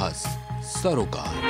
साहस सरोकार।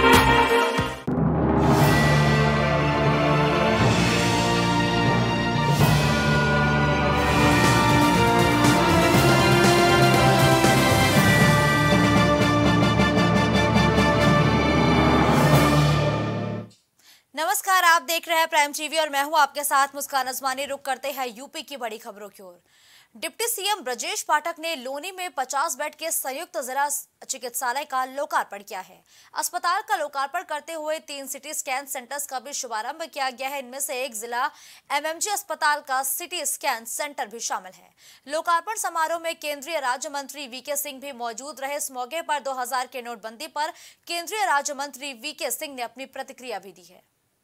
नमस्कार, आप देख रहे हैं प्राइम टीवी और मैं हूं आपके साथ मुस्कान अजमानी। रुक करते हैं यूपी की बड़ी खबरों की ओर। डिप्टी सीएम ब्रजेश पाठक ने लोनी में 50 बेड के संयुक्त जिला चिकित्सालय का लोकार्पण किया है। अस्पताल का लोकार्पण करते हुए 3 सिटी स्कैन सेंटर्स का भी शुभारंभ किया गया है। इनमें से एक जिला एमएमजी अस्पताल का सिटी स्कैन सेंटर भी शामिल है। लोकार्पण समारोह में केंद्रीय राज्य मंत्री वीके सिंह भी मौजूद रहे। इस मौके पर 2000 के नोटबंदी पर केंद्रीय राज्य मंत्री वीके सिंह ने अपनी प्रतिक्रिया भी दी है।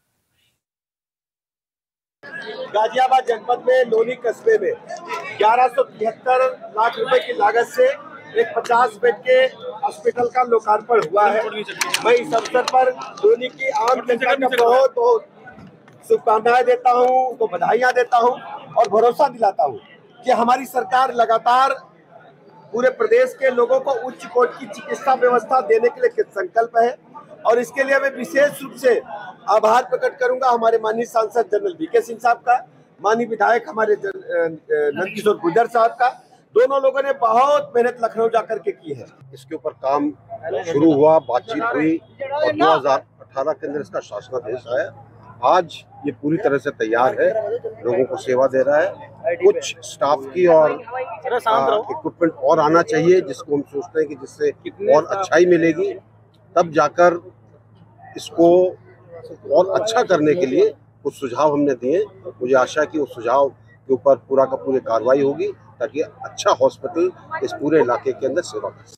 गाजियाबाद जनपद में लोनी कस्बे में 1173 लाख रुपए की लागत से एक 50 बेड के हॉस्पिटल का लोकार्पण हुआ है। मैं इस अवसर पर लोनी की आम जनता का बहुत बहुत शुभकामनाएं देता हूं, उनको बधाइयां देता हूं और भरोसा दिलाता हूं कि हमारी सरकार लगातार पूरे प्रदेश के लोगों को उच्च कोटि की चिकित्सा व्यवस्था देने के लिए संकल्प है और इसके लिए मैं विशेष रूप से आभार प्रकट करूंगा हमारे माननीय सांसद जनरल वीके सिंह साहब का, माननीय विधायक हमारे नंदकिशोर गुर्जर साहब का। दोनों लोगों ने बहुत मेहनत लखनऊ जाकर के की है। इसके ऊपर काम शुरू हुआ, बातचीत हुई और 2018 के अंदर इसका शासनादेश आया। आज ये पूरी तरह से तैयार है, लोगों को सेवा दे रहा है। कुछ स्टाफ की और इक्विपमेंट और आना चाहिए, जिसको हम सोचते हैं कि जिससे और अच्छाई मिलेगी, तब जाकर इसको और अच्छा करने के लिए कुछ सुझाव हमने दिए। मुझे आशा है कि उस सुझाव के ऊपर पूरा का पूरी कार्रवाई होगी ताकि अच्छा हॉस्पिटल इस पूरे इलाके के अंदर सेवा कर सके।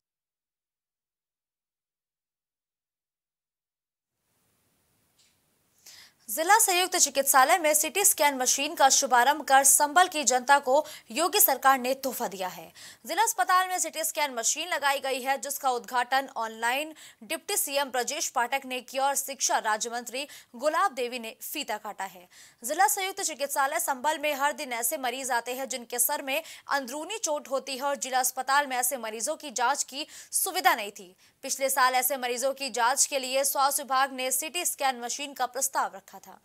जिला संयुक्त चिकित्सालय में सिटी स्कैन मशीन का शुभारंभ कर संभल की जनता को योगी सरकार ने तोहफा दिया है। जिला अस्पताल में सिटी स्कैन मशीन लगाई गई है, जिसका उद्घाटन online deputy CM Brajesh Pathak ने किया और शिक्षा राज्य मंत्री गुलाब देवी ने फीता काटा है। जिला संयुक्त चिकित्सालय संभल में हर दिन ऐसे मरीज आते हैं जिनके सर में अंदरूनी चोट होती है और जिला अस्पताल में ऐसे मरीजों की जाँच की सुविधा नहीं थी। पिछले साल ऐसे मरीजों की जांच के लिए स्वास्थ्य विभाग ने सिटी स्कैन मशीन का प्रस्ताव रखा था।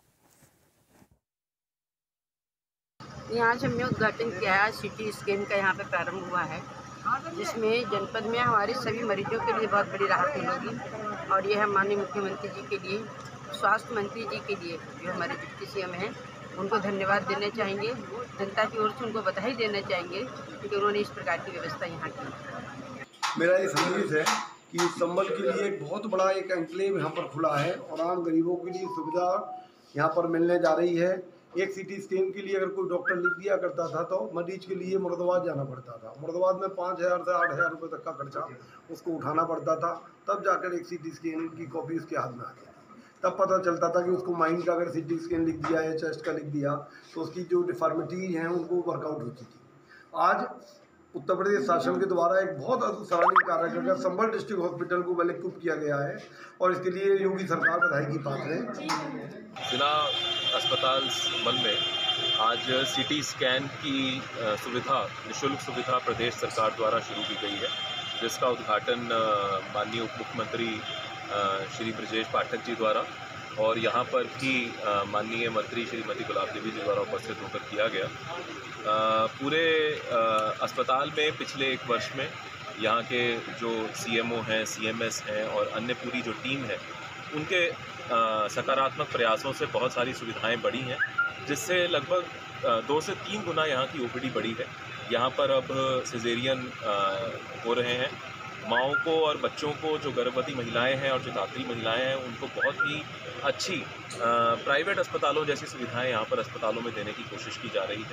यहाँ से हमने उद्घाटन किया है, सिटी स्कैन का यहाँ पे प्रारंभ हुआ है, जिसमें जनपद में हमारे सभी मरीजों के लिए बहुत बड़ी राहत मिलेगी। और यह माननीय मुख्यमंत्री जी के लिए, स्वास्थ्य मंत्री जी के लिए, जो हमारे डिप्टी सीएम हैं, उनको धन्यवाद देना चाहेंगे। जनता की ओर से उनको बधाई देना चाहेंगे कि उन्होंने इस प्रकार की व्यवस्था यहाँ की। मेरा ये संदेश है कि संभल के लिए एक बहुत बड़ा एक एन्क्लेव यहाँ पर खुला है और आम गरीबों के लिए सुविधा यहाँ पर मिलने जा रही है। एक सिटी स्कैन के लिए अगर कोई डॉक्टर लिख दिया करता था तो मरीज के लिए मुरादाबाद जाना पड़ता था। मुरादाबाद में 5000 से 8000 रुपये तक का खर्चा उसको उठाना पड़ता था, तब जाकर एक सिटी स्कैन की कॉपी उसके हाथ में आती थी। तब पता चलता था कि उसको माइंड का अगर सिटी स्कैन लिख दिया या चेस्ट का लिख दिया तो उसकी जो डिफॉर्मिटी हैं उनको वर्कआउट होती थी। आज उत्तर प्रदेश शासन के द्वारा एक बहुत सराहनीय कार्य करके संभल डिस्ट्रिक्ट हॉस्पिटल को वेल इक्विप किया गया है और इसके लिए योगी सरकार बधाई की पात्र है। जिला अस्पताल संभल में आज सिटी स्कैन की सुविधा, निःशुल्क सुविधा प्रदेश सरकार द्वारा शुरू की गई है, जिसका उद्घाटन माननीय उप मुख्यमंत्री श्री ब्रजेश पाठक जी द्वारा और यहाँ पर भी माननीय मंत्री श्रीमती गुलाब देवी जी द्वारा उपस्थित होकर किया गया। पूरे अस्पताल में पिछले 1 वर्ष में यहाँ के जो सीएमओ हैं, सीएमएस हैं और अन्य पूरी जो टीम है, उनके सकारात्मक प्रयासों से बहुत सारी सुविधाएं बढ़ी हैं, जिससे लगभग 2 से 3 गुना यहाँ की ओपीडी बढ़ी है। यहाँ पर अब सिजेरियन हो रहे हैं। माँओं को और बच्चों को, जो गर्भवती महिलाएं हैं और जो धात्री महिलाएं हैं, उनको बहुत ही अच्छी प्राइवेट अस्पतालों जैसी सुविधाएं यहाँ पर अस्पतालों में देने की कोशिश की जा रही है।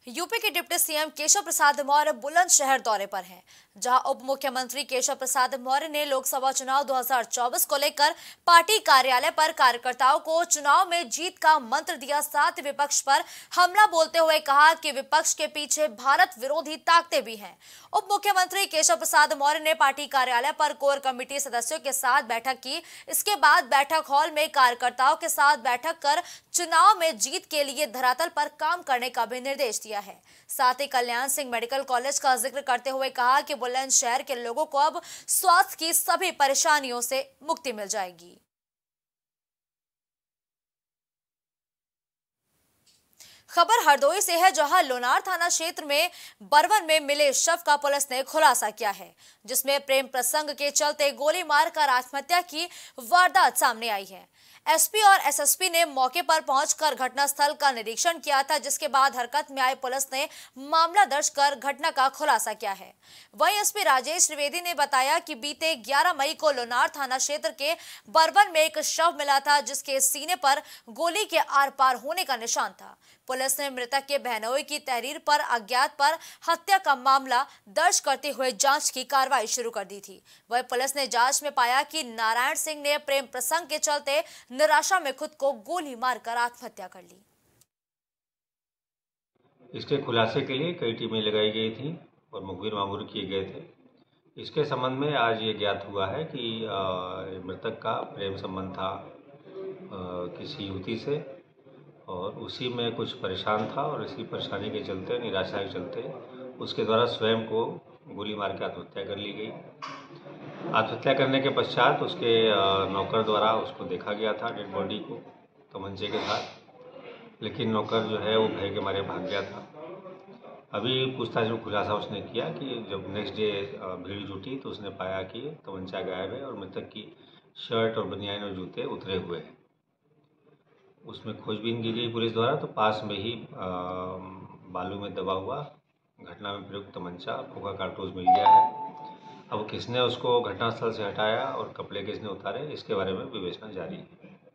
यूपी के डिप्टी सीएम केशव प्रसाद मौर्य बुलंदशहर दौरे पर हैं, जहां उप मुख्यमंत्री केशव प्रसाद मौर्य ने लोकसभा चुनाव 2024 को लेकर पार्टी कार्यालय पर कार्यकर्ताओं को चुनाव में जीत का मंत्र दिया। साथ ही विपक्ष पर हमला बोलते हुए कहा कि विपक्ष के पीछे भारत विरोधी ताकतें भी हैं। उप मुख्यमंत्री केशव प्रसाद मौर्य ने पार्टी कार्यालय पर कोर कमेटी सदस्यों के साथ बैठक की। इसके बाद बैठक हॉल में कार्यकर्ताओं के साथ बैठक कर चुनाव में जीत के लिए धरातल पर काम करने का भी निर्देश दिया है। साथ ही कल्याण सिंह मेडिकल कॉलेज का जिक्र करते हुए कहा कि बुलंदशहर के लोगों को अब स्वास्थ्य की सभी परेशानियों से मुक्ति मिल जाएगी। खबर हरदोई से है, जहां लोनार थाना क्षेत्र में बरवन में मिले शव का पुलिस ने खुलासा किया है, जिसमें प्रेम प्रसंग के चलते गोली मारकर आत्महत्या की वारदात सामने आई है। एसपी और एसएसपी ने मौके पर पहुंचकर घटनास्थल का निरीक्षण किया था, जिसके बाद हरकत में आई पुलिस ने मामला दर्ज कर घटना का खुलासा किया है। वहीं एसपी राजेश त्रिवेदी ने बताया कि बीते 11 मई को लोनार थाना क्षेत्र के बरवन में एक शव मिला था, जिसके सीने पर गोली के आर पार होने का निशान था। पुलिस ने मृतक के बहनोई की तहरीर पर अज्ञात पर हत्या का मामला दर्ज करते हुए जांच की कार्रवाई शुरू कर दी थी। वहीं पुलिस ने जांच में पाया कि नारायण सिंह ने प्रेम प्रसंग के चलते निराशा में खुद को गोली मारकर आत्महत्या कर ली। इसके खुलासे के लिए कई टीमें लगाई गई थी और मुखबिर मामूर किए गए थे। इसके संबंध में आज ये ज्ञात हुआ है कि मृतक का प्रेम संबंध था किसी युवती से और उसी में कुछ परेशान था और इसी परेशानी के चलते, निराशा के चलते उसके द्वारा स्वयं को गोली मार के आत्महत्या कर ली गई। आत्महत्या करने के पश्चात उसके नौकर द्वारा उसको देखा गया था डेड बॉडी को तमंचे के साथ, लेकिन नौकर जो है वो भय के मारे भाग गया था। अभी पूछताछ में खुलासा उसने किया कि जब नेक्स्ट डे भीड़ जुटी तो उसने पाया कि तमंचा गायब है और मृतक की शर्ट और बनियान और जूते उतरे हुए हैं। उसमें खोजबीन की गई पुलिस द्वारा तो पास में ही बालू में दबा हुआ घटना में प्रयुक्त तमंचा खोखा कारतूस मिल गया है। अब किसने उसको घटनास्थल से हटाया और कपड़े किसने उतारे, इसके बारे में विवेचना जारी है।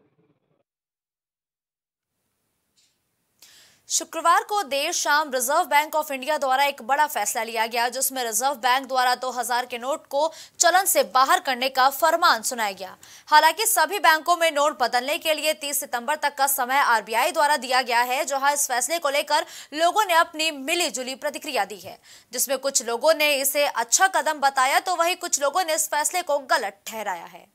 शुक्रवार को देर शाम रिजर्व बैंक ऑफ इंडिया द्वारा एक बड़ा फैसला लिया गया, जिसमें रिजर्व बैंक द्वारा 2000 के नोट को चलन से बाहर करने का फरमान सुनाया गया। हालांकि सभी बैंकों में नोट बदलने के लिए 30 सितंबर तक का समय आरबीआई द्वारा दिया गया है, जहां इस फैसले को लेकर लोगों ने अपनी मिली जुली प्रतिक्रिया दी है, जिसमें कुछ लोगों ने इसे अच्छा कदम बताया तो वहीं कुछ लोगों ने इस फैसले को गलत ठहराया है।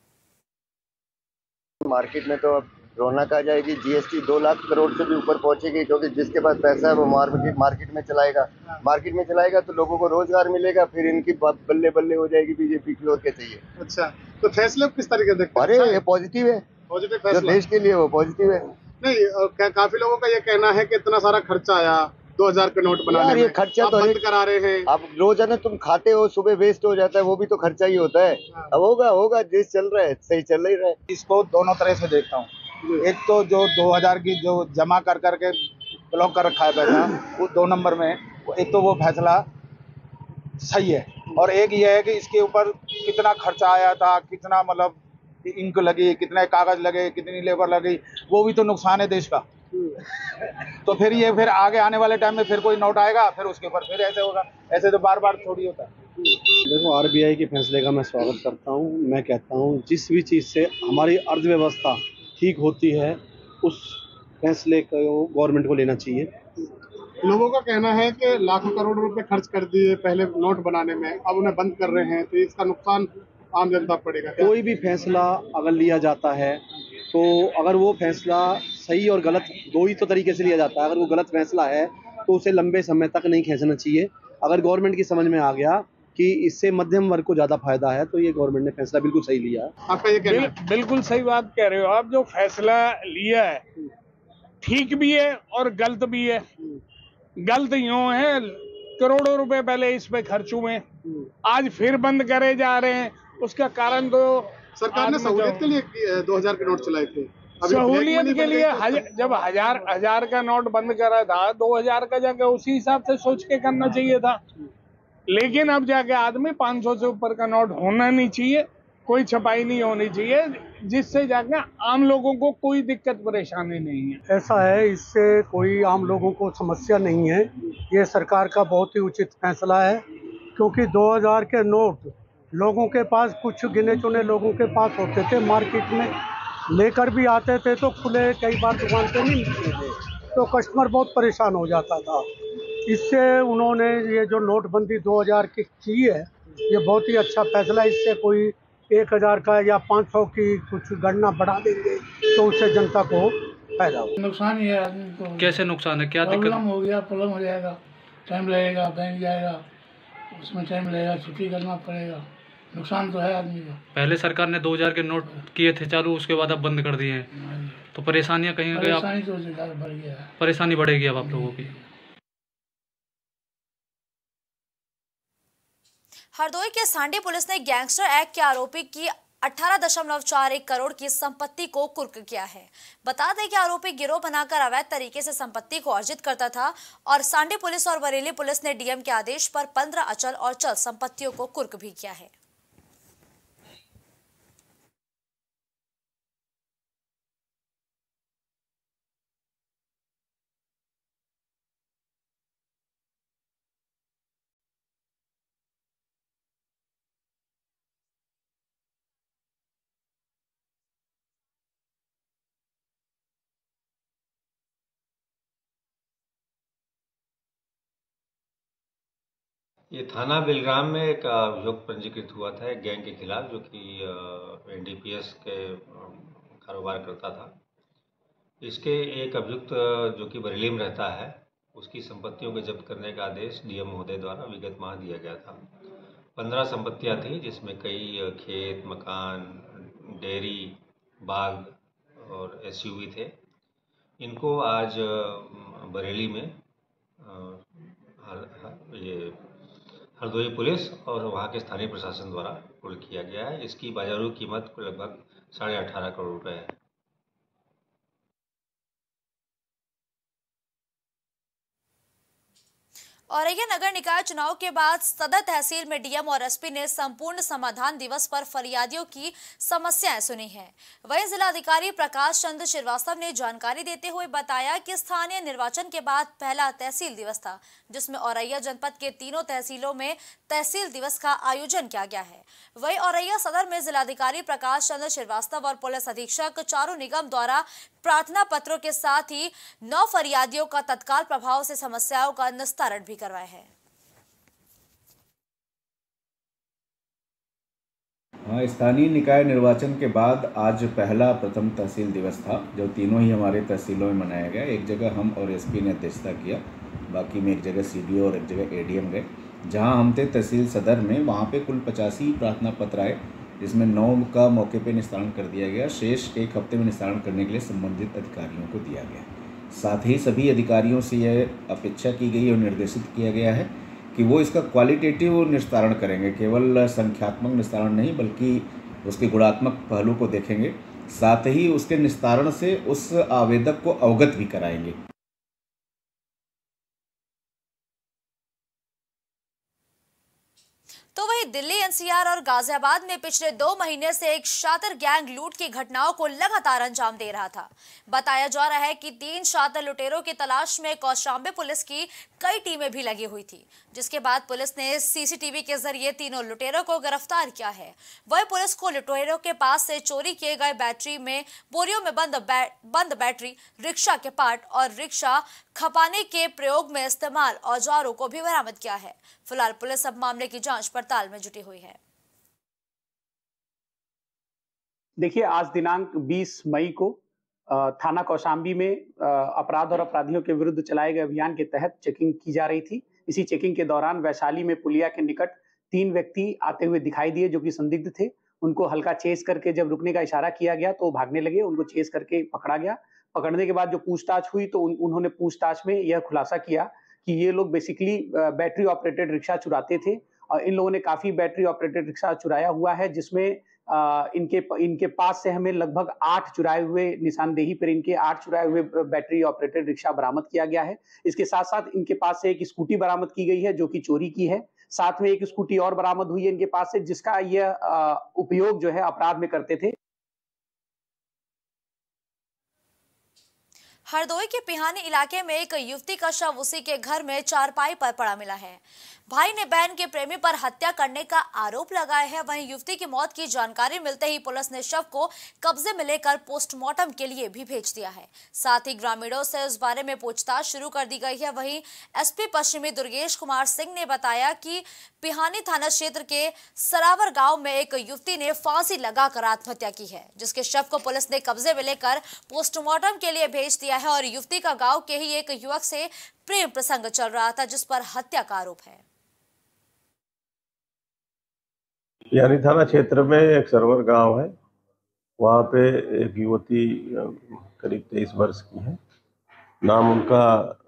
मार्केट में तो अब रौनक आ जाएगी, जीएसटी 2 लाख करोड़ से भी ऊपर पहुंचेगी, क्योंकि जिसके पास पैसा है वो मार्केट में चलाएगा तो लोगों को रोजगार मिलेगा, फिर इनकी बल्ले बल्ले हो जाएगी बीजेपी की। और क्या चाहिए। अच्छा, तो फैसले किस तरीके देखते हैं? अरे ये पॉजिटिव है, पॉजिटिव फैसला जो देश के लिए वो पॉजिटिव है। नहीं, काफी लोगों का ये कहना है कि इतना सारा खर्चा आया 2000 के नोट बनाने में, खर्चा तो बंद करा रहे हैं। अब रोजाना तुम खाते हो, सुबह वेस्ट हो जाता है, वो भी तो खर्चा ही होता है। अब होगा देश चल रहा है, सही चल ही रहा है। इसको दोनों तरह से देखता हूँ। एक तो जो 2000 की जो जमा कर करके ब्लॉक कर रखा है पैसा, वो 2 नंबर में, एक तो वो फैसला सही है, और एक ये है कि इसके ऊपर कितना खर्चा आया था, कितना मतलब इंक लगी, कितने कागज लगे, कितनी लेबर लगी, वो भी तो नुकसान है देश का। तो फिर आगे आने वाले टाइम में फिर कोई नोट आएगा, फिर उसके ऊपर फिर ऐसे होगा, ऐसे तो बार बार थोड़ी होता है। देखो, आरबीआई के फैसले का मैं स्वागत करता हूँ। मैं कहता हूँ जिस भी चीज़ से हमारी अर्थव्यवस्था ठीक होती है उस फैसले को गवर्नमेंट को लेना चाहिए। लोगों का कहना है कि लाखों करोड़ रुपए खर्च कर दिए पहले नोट बनाने में, अब उन्हें बंद कर रहे हैं, तो इसका नुकसान आम जनता पड़ेगा। कोई भी फैसला अगर लिया जाता है तो अगर वो फैसला सही और गलत दो ही तो तरीके से लिया जाता है। अगर वो गलत फैसला है तो उसे लंबे समय तक नहीं खींचना चाहिए। अगर गवर्नमेंट की समझ में आ गया कि इससे मध्यम वर्ग को ज्यादा फायदा है तो ये गवर्नमेंट ने फैसला बिल्कुल सही लिया। आपका ये कहना है? बिल्कुल सही बात कह रहे हो आप। जो फैसला लिया है ठीक भी है और गलत भी है। गलत यूं है, करोड़ों रुपए पहले इस पे खर्च हुए, आज फिर बंद करे जा रहे हैं। उसका कारण तो सरकार ने सहूलियत के लिए 2000 के नोट चलाए थे। सहूलियत के लिए जब हजार का नोट बंद करा था, 2000 का जाके उसी हिसाब से सोच के करना चाहिए था। लेकिन अब जाके आदमी 500 से ऊपर का नोट होना नहीं चाहिए। कोई छपाई नहीं होनी चाहिए, जिससे जाके आम लोगों को कोई दिक्कत परेशानी नहीं है। ऐसा है, इससे कोई आम लोगों को समस्या नहीं है। ये सरकार का बहुत ही उचित फैसला है, क्योंकि 2000 के नोट लोगों के पास, कुछ गिने चुने लोगों के पास होते थे, मार्केट में लेकर भी आते थे तो खुले कई बार दुकान पे नहीं मिलते थे, तो कस्टमर बहुत परेशान हो जाता था। इससे उन्होंने ये जो नोटबंदी 2000 की है, ये बहुत ही अच्छा फैसला। इससे कोई 1000 का या 500 की कुछ गणना बढ़ा देंगे तो उससे जनता को फायदा हो। नुकसान ही है आदमी को। कैसे नुकसान है, क्या दिक्कत? प्रॉब्लम हो जाएगा, टाइम लगेगा, बैंक जाएगा, उसमें टाइम लगेगा, छुट्टी करना पड़ेगा, नुकसान तो है आदमी को। पहले सरकार ने 2000 के नोट किए थे चालू, उसके बाद अब बंद कर दिए हैं, तो परेशानियां कहीं ना कहीं तो ज़्यादा बढ़ गया है। परेशानी बढ़ेगी अब आप लोगों की। हरदोई के सांडी पुलिस ने गैंगस्टर एक्ट के आरोपी की 18.41 करोड़ की संपत्ति को कुर्क किया है। बता दें कि आरोपी गिरोह बनाकर अवैध तरीके से संपत्ति को अर्जित करता था और सांडी पुलिस और बरेली पुलिस ने डीएम के आदेश पर 15 अचल और चल संपत्तियों को कुर्क भी किया है। ये थाना बिलग्राम में एक अभियोग पंजीकृत हुआ था एक गैंग के खिलाफ, जो कि एनडीपीएस के कारोबार करता था। इसके एक अभियुक्त जो कि बरेली में रहता है, उसकी संपत्तियों को जब्त करने का आदेश डीएम महोदय द्वारा विगत माह दिया गया था। 15 संपत्तियां थी, जिसमें कई खेत, मकान, डेयरी, बाग और एसयूवी थे। इनको आज बरेली में ये हरदोई पुलिस और वहाँ के स्थानीय प्रशासन द्वारा कुर्क किया गया है। इसकी बाजारू कीमत लगभग 18.5 करोड़ रुपए है। औरैया नगर निकाय चुनाव के बाद सदर तहसील में डीएम और एसपी ने संपूर्ण समाधान दिवस पर फरियादियों की समस्याएं सुनी हैं। वहीं जिलाधिकारी प्रकाश चंद्र श्रीवास्तव ने जानकारी देते हुए बताया कि स्थानीय निर्वाचन के बाद पहला तहसील दिवस था, जिसमें औरैया जनपद के तीनों तहसीलों में तहसील दिवस का आयोजन किया गया है। वहीं औरैया सदर में जिलाधिकारी प्रकाश चंद्र श्रीवास्तव और पुलिस अधीक्षक चारू निगम द्वारा प्रार्थना पत्रों के साथ ही 9 फरियादियों का तत्काल प्रभाव से समस्याओं का निस्तारण भी करवाया है। हाँ, स्थानीय निकाय निर्वाचन के बाद आज पहला प्रथम तहसील दिवस था, जो तीनों ही हमारे तहसीलों में मनाया गया। एक जगह हम और एसपी ने अध्यक्षता किया, बाकी में एक जगह सीडीओ और एक जगह एडीएम गए। जहां हम थे तहसील सदर में, वहां पे कुल 85 प्रार्थना पत्र आए, जिसमें 9 का मौके पे निस्तारण कर दिया गया। शेष एक हफ्ते में निस्तारण करने के लिए संबंधित अधिकारियों को दिया गया। साथ ही सभी अधिकारियों से यह अपेक्षा की गई और निर्देशित किया गया है कि वो इसका क्वालिटेटिव निस्तारण करेंगे, केवल संख्यात्मक निस्तारण नहीं बल्कि उसके गुणात्मक पहलू को देखेंगे। साथ ही उसके निस्तारण से उस आवेदक को अवगत भी कराएंगे। तो वहीं दिल्ली, एनसीआर और गाजियाबाद में पिछले 2 महीने से एक शातिर गैंग लूट की घटनाओं को लगातार अंजाम दे रहा था। बताया जा रहा है कि 3 शातिर लुटेरों की तलाश में कौशांबी पुलिस की कई टीमें भी लगी हुई थी, जिसके बाद पुलिस ने सीसीटीवी के जरिए तीनों लुटेरों को गिरफ्तार किया है। वही पुलिस को लुटेरों के पास से चोरी किए गए बैटरी में बोरियों में बंद बैटरी, रिक्शा के पार्ट और रिक्शा खपाने के प्रयोग में इस्तेमाल औजारों को भी बरामद किया है। फिलहाल पुलिस अब मामले की जांच पड़ताल में जुटी हुई है। देखिए, आज दिनांक 20 मई को थाना कौशांबी में अपराध और अपराधियों के विरुद्ध चलाए गए अभियान के तहत चेकिंग की जा रही थी। इसी चेकिंग के दौरान वैशाली में पुलिया के निकट 3 व्यक्ति आते हुए दिखाई दिए, जो कि संदिग्ध थे। उनको हल्का चेस करके जब रुकने का इशारा किया गया तो भागने लगे। उनको चेस करके पकड़ा गया। पकड़ने के बाद जो पूछताछ हुई तो उन्होंने पूछताछ में यह खुलासा किया कि ये लोग बेसिकली बैटरी ऑपरेटेड रिक्शा चुराते थे और इन लोगों ने काफी बैटरी ऑपरेटेड रिक्शा चुराया हुआ है, जिसमें इनके पास से हमें लगभग 8 चुराए हुए, निशानदेही पर इनके 8 चुराए हुए बैटरी ऑपरेटेड रिक्शा बरामद किया गया है। इसके साथ साथ इनके पास से एक स्कूटी बरामद की गई है, जो कि चोरी की है। साथ में एक स्कूटी और बरामद हुई है इनके पास से, जिसका यह उपयोग जो है अपराध में करते थे। हरदोई के पिहानी इलाके में एक युवती का शव उसी के घर में चारपाई पर पड़ा मिला है। भाई ने बहन के प्रेमी पर हत्या करने का आरोप लगाया है। वहीं युवती की मौत की जानकारी मिलते ही पुलिस ने शव को कब्जे में लेकर पोस्टमार्टम के लिए भी भेज दिया है। साथ ही ग्रामीणों से इस बारे में पूछताछ शुरू कर दी गई है। वहीं एसपी पश्चिमी दुर्गेश कुमार सिंह ने बताया कि पिहानी थाना क्षेत्र के सरावर गांव में एक युवती ने फांसी लगाकर आत्महत्या की है, जिसके शव को पुलिस ने कब्जे में लेकर पोस्टमार्टम के लिए भेज दिया है। और युवती का गांव के ही एक युवक से प्रेम प्रसंग चल रहा था, जिस पर हत्या का आरोप है। पिहानी थाना क्षेत्र में एक सरवर गांव है, वहाँ पे एक युवती करीब 23 वर्ष की है। नाम उनका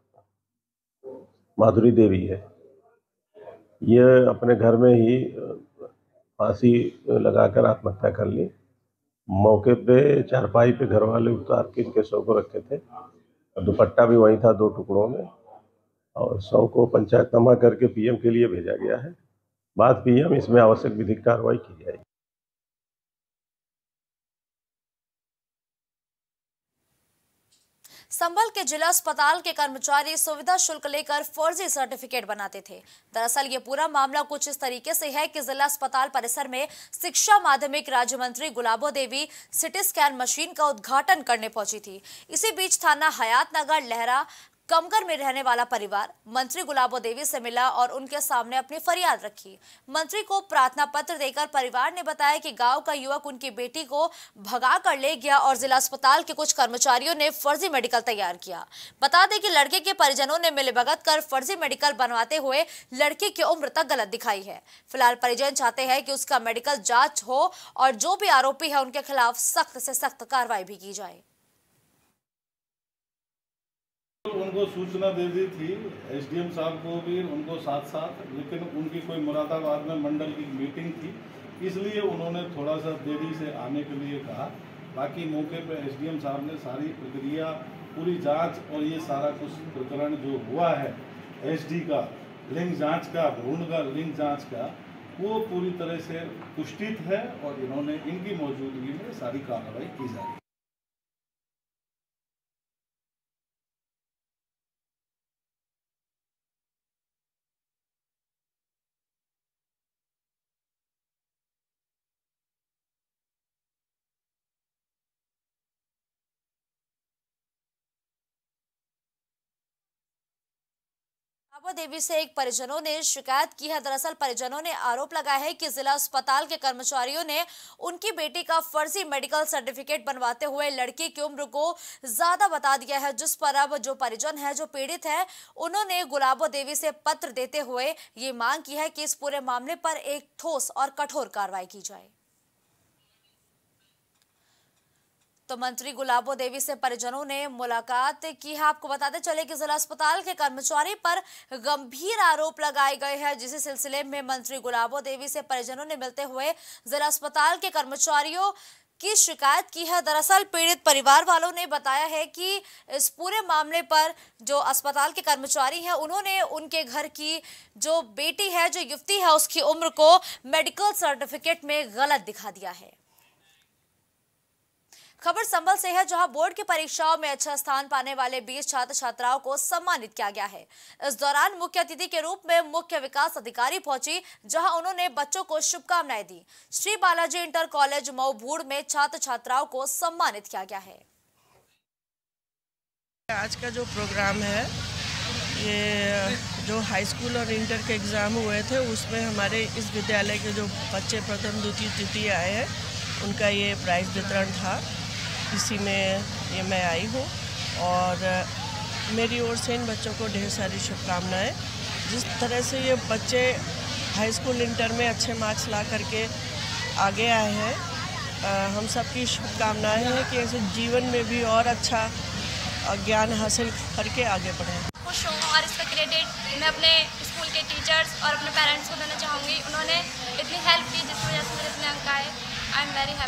माधुरी देवी है। ये अपने घर में ही फांसी लगाकर आत्महत्या कर ली। मौके पे चारपाई पे घर वाले उतार के इनके शव को रखे थे। दुपट्टा भी वहीं था 2 टुकड़ों में, और शव को पंचायतनामा करके पीएम के लिए भेजा गया है। बाद पीएम इसमें आवश्यक विधिक कार्रवाई की जाएगी। संभल के जिला अस्पताल के कर्मचारी सुविधा शुल्क लेकर फर्जी सर्टिफिकेट बनाते थे। दरअसल ये पूरा मामला कुछ इस तरीके से है कि जिला अस्पताल परिसर में शिक्षा माध्यमिक राज्य मंत्री Gulabo Devi CT scan machine का उद्घाटन करने पहुंची थी। इसी बीच थाना हयात नगर लहरा कमकर में रहने वाला परिवार मंत्री गुलाबो देवी से मिला और उनके सामने अपनी फरियाद रखी। मंत्री को प्रार्थना पत्र देकर परिवार ने बताया कि गांव का युवक उनकी बेटी को भगा कर ले गया और जिला अस्पताल के कुछ कर्मचारियों ने फर्जी मेडिकल तैयार किया। बता दें कि लड़के के परिजनों ने मिलीभगत कर फर्जी मेडिकल बनवाते हुए लड़के की उम्र तक गलत दिखाई है। फिलहाल परिजन चाहते हैं कि उसका मेडिकल जाँच हो और जो भी आरोपी है उनके खिलाफ सख्त से सख्त कार्रवाई भी की जाए। उनको सूचना दे दी थी एसडीएम साहब को भी, उनको साथ साथ, लेकिन उनकी कोई मुरादाबाद में मंडल की मीटिंग थी, इसलिए उन्होंने थोड़ा सा देरी से आने के लिए कहा। बाकी मौके पर एसडीएम साहब ने सारी प्रक्रिया, पूरी जांच और ये सारा कुछ प्रकरण जो हुआ है एसडी का लिंग जांच का, भ्रूण का लिंग जांच का, वो पूरी तरह से पुष्टित है और इन्होंने इनकी मौजूदगी में सारी कार्रवाई की जा रही है। देवी से एक परिजनों ने शिकायत की है। दरअसल परिजनों ने आरोप लगाया है कि जिला अस्पताल के कर्मचारियों ने उनकी बेटी का फर्जी मेडिकल सर्टिफिकेट बनवाते हुए लड़की की उम्र को ज्यादा बता दिया है, जिस पर अब जो परिजन है, जो पीड़ित है, उन्होंने गुलाबो देवी से पत्र देते हुए ये मांग की है कि इस पूरे मामले पर एक ठोस और कठोर कार्रवाई की जाए। तो मंत्री गुलाबो देवी से परिजनों ने मुलाकात की है। आपको बताते चले कि जिला अस्पताल के कर्मचारी पर गंभीर आरोप लगाए गए हैं, जिस सिलसिले में मंत्री गुलाबो देवी से परिजनों ने मिलते हुए जिला अस्पताल के कर्मचारियों की शिकायत की है। दरअसल पीड़ित परिवार वालों ने बताया है कि इस पूरे मामले पर जो अस्पताल के कर्मचारी हैं, उन्होंने उनके घर की जो बेटी है, जो युवती है, उसकी उम्र को मेडिकल सर्टिफिकेट में गलत दिखा दिया है। खबर संभल से है, जहां बोर्ड की परीक्षाओं में अच्छा स्थान पाने वाले 20 छात्र छात्राओं को सम्मानित किया गया है। इस दौरान मुख्य अतिथि के रूप में मुख्य विकास अधिकारी पहुंची, जहां उन्होंने बच्चों को शुभकामनाएं दी। श्री बालाजी इंटर कॉलेज मऊ भूड़ में छात्र छात्राओं को सम्मानित किया गया है। आज का जो प्रोग्राम है, ये जो हाई स्कूल और इंटर के एग्जाम हुए थे, उसमें हमारे इस विद्यालय के जो बच्चे प्रथम द्वितीय तृतीय आए हैं, उनका ये प्राइज वितरण था। इसी में ये मैं आई हूँ और मेरी ओर से इन बच्चों को ढेर सारी शुभकामनाएं। जिस तरह से ये बच्चे हाई स्कूल इंटर में अच्छे मार्क्स ला करके आगे आए हैं, हम सबकी शुभकामनाएं हैं कि ऐसे जीवन में भी और अच्छा ज्ञान हासिल करके आगे बढ़ें। खुश हूँ और इसका क्रेडिट मैं अपने स्कूल के टीचर्स और अपने पेरेंट्स को देना चाहूँगी। उन्होंने इतनी हेल्प की जिसकी वजह से मेरे इतने अंक आए। I am very happy.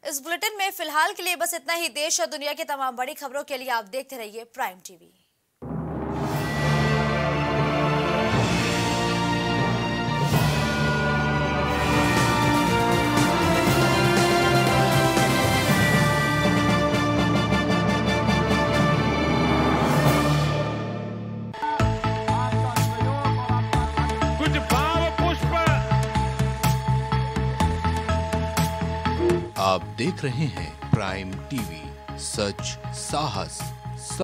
इस बुलेटिन में फिलहाल के लिए बस इतना ही। देश और दुनिया की तमाम बड़ी खबरों के लिए आप देखते रहिए प्राइम टीवी। आप देख रहे हैं प्राइम टीवी, सच साहस